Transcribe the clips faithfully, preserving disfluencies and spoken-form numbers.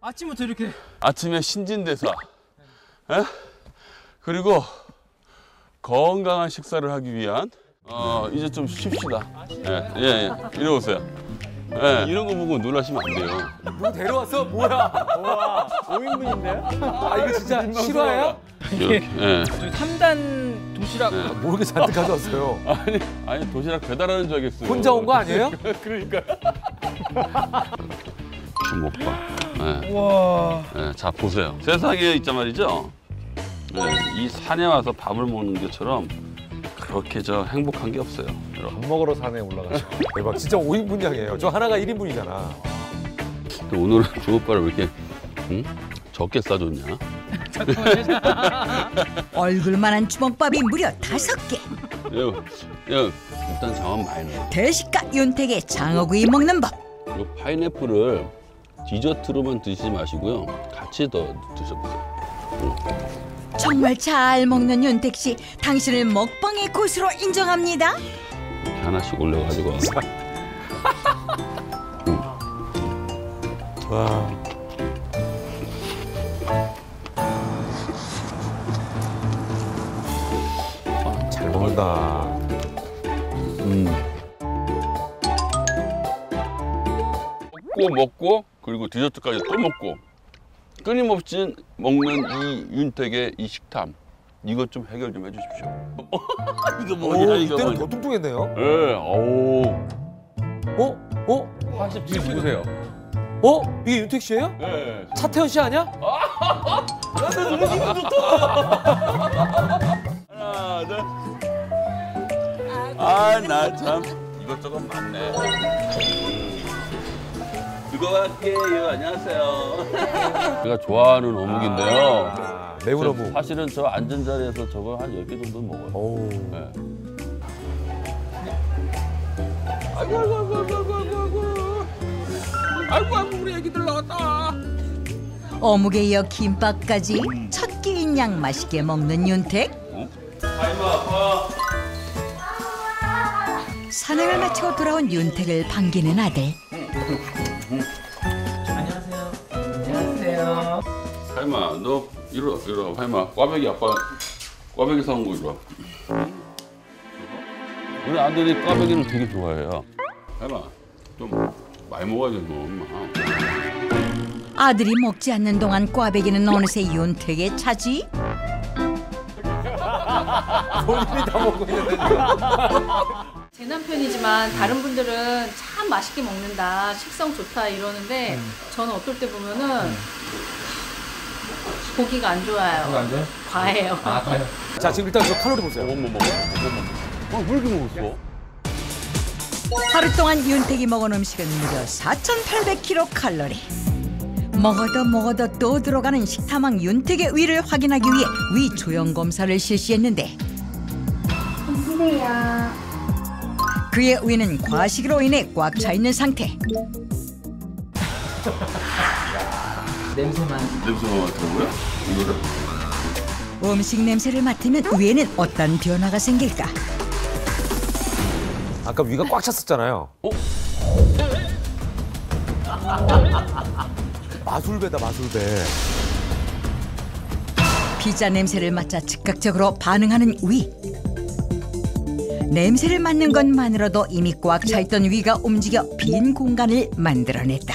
아침부터 이렇게. 아침에 신진대사. 에? 그리고 건강한 식사를 하기 위한 어 이제 좀 쉽시다. 예, 예, 예. 이리 오세요. 예, 이런 거 보고 놀라시면 안 돼요. 누구 데려왔어? 뭐야? 와, 오 인분인데? 아, 이거 진짜 실화예요? 이렇게. 예. 삼 단 도시락. 네. 뭐 이렇게 잔뜩 가져왔어요? 아니, 아니 도시락 배달하는 줄 알겠어요. 혼자 온 거 아니에요? 그러니까. 주먹밥. 예. 와. 예, 자 보세요. 세상에 있단 말이죠. 예, 이 산에 와서 밥을 먹는 것처럼 그렇게 저 행복한 게 없어요. 여러분. 밥 먹으러 산에 올라가죠. 대박, 진짜 오 인분량이에요. 저 하나가 일 인분이잖아. 또 오늘은 주먹밥을 왜 이렇게 응? 적게 싸줬냐? 얼굴만한 주먹밥이 무려 다섯 개. 야, 야, 일단 장은 많이 넣어. 대식가 윤택의 장어구이 먹는 법. 이 파인애플을 디저트로만 드시지 마시고요. 같이 더 드셔보세요. 응. 정말 잘 먹는 윤택 씨, 당신을 먹방의 고수로 인정합니다. 이렇게 하나씩 올려가지고. 응. 와. 잘 먹는다. 음. 먹고 먹고 그리고 디저트까지 또 먹고 끊임없이 먹는 이 윤택의 이 식탐, 이것 좀 해결 좀 해주십시오. 이거 뭐냐 오, 이거 이때는 뭐냐. 더 뚱뚱했네요. 예, 오. 어? 어? 팔십칠 누구세요? 어? 이게 윤택 씨예요? 예. 차태현 씨 아니야? 나도 너무 기분 좋다. 하나, 둘. 아, 나 참 이것저것 많네. 그거 할게요. 안녕하세요. 제가 좋아하는 어묵인데요. 아, 매운 어묵. 사실은 저 앉은 자리에서 저거 한 열 개 정도 먹어요. 오. 네. 아이고, 아이고, 아이고, 아이고, 아이고, 아이고. 아이고, 아이고, 우리 애기들 나왔다. 어묵에 이어 김밥까지 첫 끼인 양 맛있게 먹는 윤택. 아이고, 아빠. 산행을 마치고 돌아온 윤택을 반기는 아들. 안녕하세요. 안녕하세요. 하임아, 너 이리 와, 이리 와. 하임아, 꽈배기 아빠, 꽈배기 사온 거 이리 와. 우리 아들이 꽈배기를 되게 좋아해요. 하임아, 좀 많이 먹어야지 너, 엄마. 아들이 먹지 않는 동안 꽈배기는 어느새 윤택의 차지. 본인이 다 먹고 있는데. 제 남편이지만 다른 분들은 참 맛있게 먹는다, 식성 좋다 이러는데 음. 저는 어떨 때 보면은 보기가 안 좋아요. 안 돼요? 과해요. 아, 가요. 자, 지금 일단 저 칼로리 보세요. 어머, 먹어. 어머, 왜 이렇게 먹었어? 하루 동안 윤택이 먹은 음식은 무려 사천팔백 킬로칼로리. 먹어도 먹어도 또 들어가는 식탐왕 윤택의 위를 확인하기 위해 위 조형 검사를 실시했는데 그의 위는 과식으로 인해 꽉 차 있는 상태. 냄새만. 냄새가 맡아보고요? 이거를? 음식 냄새를 맡으면 위에는 어떤 변화가 생길까? 아까 위가 꽉 찼었잖아요. 어? 마술배다, 마술배. 피자 냄새를 맡자 즉각적으로 반응하는 위. 냄새를 맡는 것만으로도 이미 꽉 차 있던 위가 움직여 빈 공간을 만들어냈다.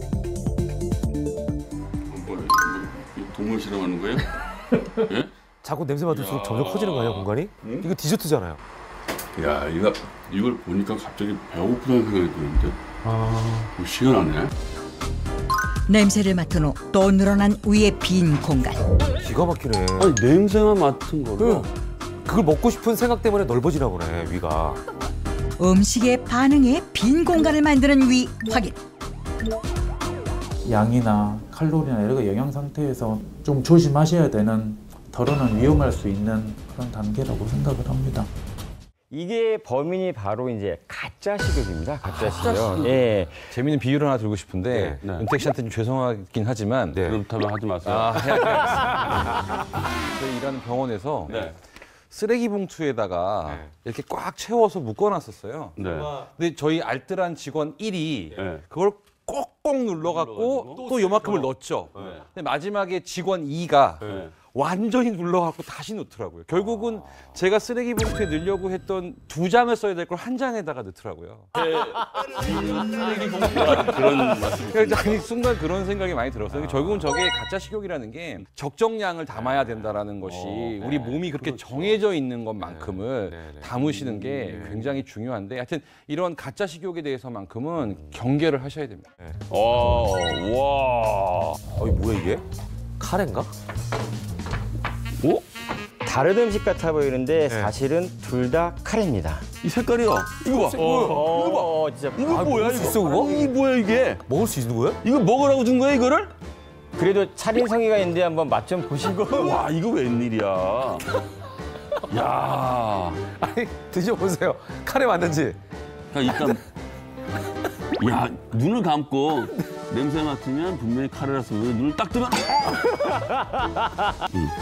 뭐야, 이거 동물 실험하는 거예요? 예? 자꾸 냄새 맡을수록 점점 커지는 거 아니야, 공간이? 응? 이거 디저트잖아요. 야, 이거, 이걸 보니까 갑자기 배고프다는 생각이 드는데? 아. 뭐 시원하네. 냄새를 맡은 후 또 늘어난 위의 빈 공간. 기가 막히네. 아니, 냄새만 맡은 거를. 응. 그걸 먹고 싶은 생각 때문에 넓어지나 보네, 위가. 음식에 반응해 빈 공간을 만드는 위 확인. 양이나 칼로리나 여러 가지 영양 상태에서 좀 조심하셔야 되는, 덜어는 위험할 수 있는 그런 단계라고 생각을 합니다. 이게 범인이 바로 이제 가짜 식욕입니다. 가짜 식욕. 예. 재미있는 비유를 하나 들고 싶은데 네. 윤택 씨한테 좀 죄송하긴 하지만 네. 그렇다면 하지 마세요. 아, 해야 저희 일하는 병원에서 네. 쓰레기 봉투에다가 네. 이렇게 꽉 채워서 묶어놨었어요. 네. 근데 저희 알뜰한 직원 일이 네. 그걸 꼭 꼭 눌러갖고 눌러가지고. 또 요만큼을 넣었죠. 네. 근데 마지막에 직원 이가 네. 완전히 눌러갖고 다시 넣더라고요. 결국은 제가 쓰레기 봉투에 넣으려고 했던 두 장을 써야 될 걸 한 장에다가 넣더라고요. 쓰레기 봉투라 그런 말씀이 그래서 아니, 순간 그런 생각이 많이 들었어요. 결국은 저게 가짜 식욕이라는 게 적정량을 담아야 된다라는 것이 어, 우리 몸이 그렇게 그렇죠. 정해져 있는 것만큼을 네, 네, 네. 담으시는 게 굉장히 중요한데 하여튼 이런 가짜 식욕에 대해서만큼은 경계를 하셔야 됩니다. 어, 와. 어, 이 뭐야 이게? 카레인가? 오? 다른 음식 같아 보이는데 사실은 둘 다 카레입니다. 이 색깔이요. 이거 봐. 어, 진짜 이거 뭐야 먹을 수 이거? 있어, 그거? 이게 뭐야 이게? 먹을 수 있는 거야? 이거 먹으라고 준 거야 이거를? 그래도 차린 성의가 있는데 한번 맛 좀 보시고. 와 이거 웬일이야? 야. 아니 드셔보세요. 카레 맞는지. 일단 야 눈을 감고 냄새 맡으면 분명히 카레라서 눈을 딱 뜨면 음.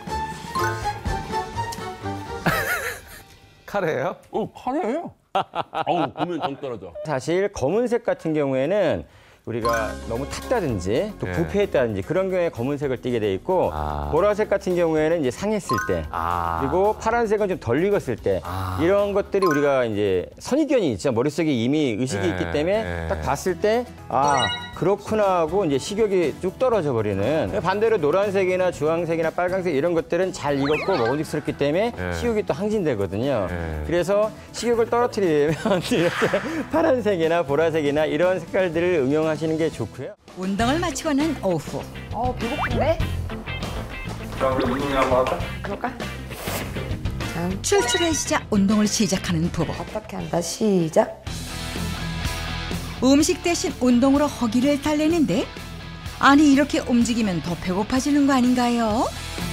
카레예요? 어 카레예요. 어우 보면 정 떨어져. 사실 검은색 같은 경우에는 우리가 너무 탔다든지 또 네. 부패했다든지 그런 경우에 검은색을 띠게 돼 있고 아. 보라색 같은 경우에는 이제 상했을 때 아. 그리고 파란색은 좀 덜 익었을 때 아. 이런 것들이 우리가 이제 선입견이 있죠. 머릿속에 이미 의식이 네. 있기 때문에 네. 딱 봤을 때 아 그렇구나 하고 이제 식욕이 쭉 떨어져 버리는. 반대로 노란색이나 주황색이나 빨간색 이런 것들은 잘 익었고 먹음직스럽기 때문에 네. 식욕이 또 항진되거든요. 네. 그래서 식욕을 떨어뜨리려면 이렇게 파란색이나 보라색이나 이런 색깔들을 응용하시는 게 좋고요. 운동을 마치고 난 오후 어, 배고픈데? 그럼 우리 운동이나 한번 할까? 그럴까? 자, 출출해지자 운동을 시작하는 부부. 어떻게 한다? 시작. 음식 대신 운동으로 허기를 달래는데 아니 이렇게 움직이면 더 배고파지는 거 아닌가요?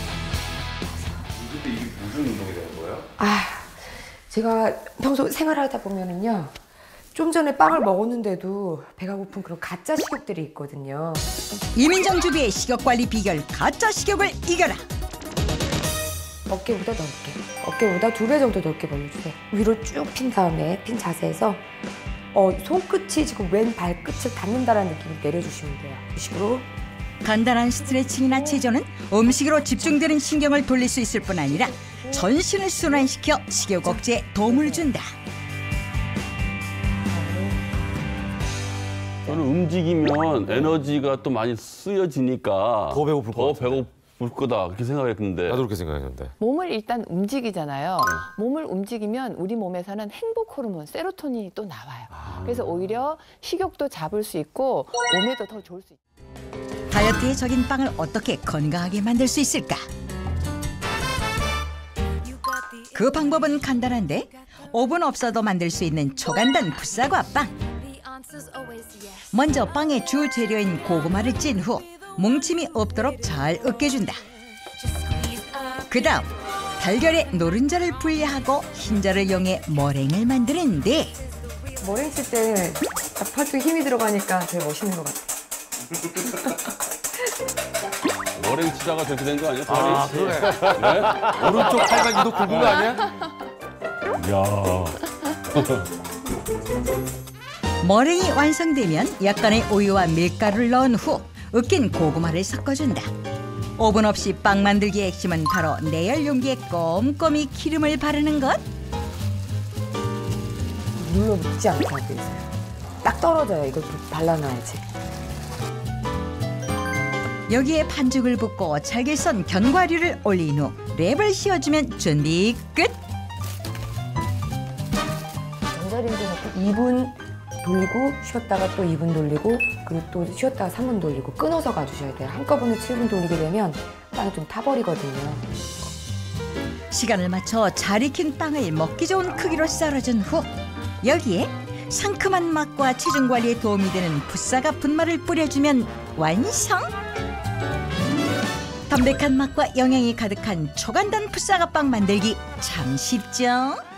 이게 무슨 운동이 되는 거예요? 아, 제가 평소 생활하다 보면은요. 좀 전에 빵을 먹었는데도 배가 고픈 그런 가짜 식욕들이 있거든요. 이민정 주비의 식욕관리 비결 가짜 식욕을 이겨라. 어깨보다 넓게. 어깨보다 두 배 정도 넓게 벌려주세요. 위로 쭉 핀 다음에 핀 자세에서 어, 손끝이 지금 왼 발끝을 닿는다라는 느낌을 내려주시면 돼요. 이 식으로. 간단한 스트레칭이나 체조는 음식으로 집중되는 신경을 돌릴 수 있을 뿐 아니라 전신을 순환시켜 식욕 억제에 도움을 준다. 저는 움직이면 에너지가 또 많이 쓰여지니까 더 배고플 것 더 같은데. 배고플 거다 그렇게 생각했는데. 나도 그렇게 생각했는데. 몸을 일단 움직이잖아요. 몸을 움직이면 우리 몸에서는 행복 호르몬, 세로토닌이 또 나와요. 그래서 오히려 식욕도 잡을 수 있고 몸에도 더 좋을 수 있어요. 다이어트에 적인 빵을 어떻게 건강하게 만들 수 있을까? 그 방법은 간단한데 오븐 없어도 만들 수 있는 초간단 풋사과 빵. 먼저 빵의 주 재료인 고구마를 찐 후 뭉침이 없도록 잘 으깨준다. 그 다음 달걀의 노른자를 분리하고 흰자를 이용해 머랭을 만드는데 머랭 칠 때 팔뚝에 힘이 들어가니까 되게 멋있는 것 같아요. 머랭 치다가 저렇게 된 거 아니야? 아, 다리? 그러네. 네? 오른쪽 팔만 유독 굵은 거 아니야? 야. 머랭이 완성되면 약간의 우유와 밀가루를 넣은 후 으깬 고구마를 섞어준다. 오븐 없이 빵 만들기의 핵심은 바로 내열 용기에 꼼꼼히 기름을 바르는 것. 눌러 붙지 않게 하고 있어요. 딱 떨어져요. 이걸 발라놔야지. 여기에 반죽을 붓고 잘게 썬 견과류를 올린 후 랩을 씌워주면 준비 끝. 전자레인지 넣고 이 분 돌리고 쉬었다가 또 이 분 돌리고 그리고 또 쉬었다가 삼 분 돌리고 끊어서 가주셔야 돼요. 한꺼번에 칠 분 돌리게 되면 빵이 좀 타버리거든요. 시간을 맞춰 잘 익힌 빵을 먹기 좋은 크기로 썰어준 후 여기에 상큼한 맛과 체중 관리에 도움이 되는 풋사과 분말을 뿌려주면 완성! 담백한 맛과 영양이 가득한 초간단 풋사과 빵 만들기 참 쉽죠?